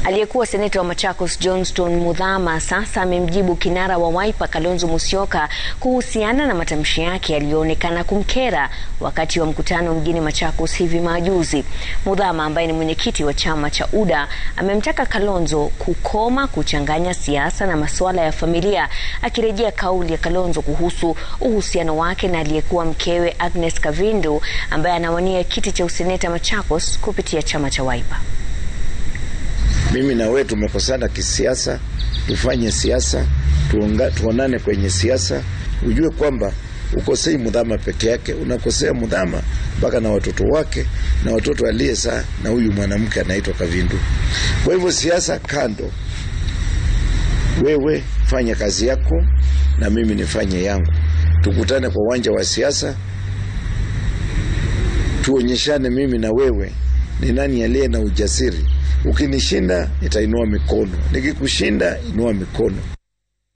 Aliyekuwa seneta wa Machakos Johnstone Muthama sasa amemjibu kinara wa Wiper Kalonzo Musyoka kuhusiana na matamshi yake yaliyoonekana kumkera wakati wa mkutano mjini Machakos hivi majuzi. Muthama, ambaye ni mwenyekiti wa chama cha UDA, amemtaka Kalonzo kukoma kuchanganya siasa na maswala ya familia, akirejea kauli ya Kalonzo kuhusu uhusiano wake na aliyekuwa mkewe Agnes Kavindu ambaye anawania kiti cha useneta Machakos kupitia chama cha Wiper. Mimi na wewe tumekosana kisiasa, tufanye siasa, tuonane kwenye siasa. Ujue kwamba ukosei Muthama peke yake, unakosea Muthama mpaka na watoto wake na watoto aliyezaa na huyu mwanamke anaitwa Kavindu. Kwa hivyo siasa kando, wewe fanya kazi yako na mimi nifanye yangu. Tukutane kwa uwanja wa siasa, tuonyeshane mimi na wewe ni nani aliye na ujasiri. Ukinishinda nitainua mikono, nikikushinda inua mikono.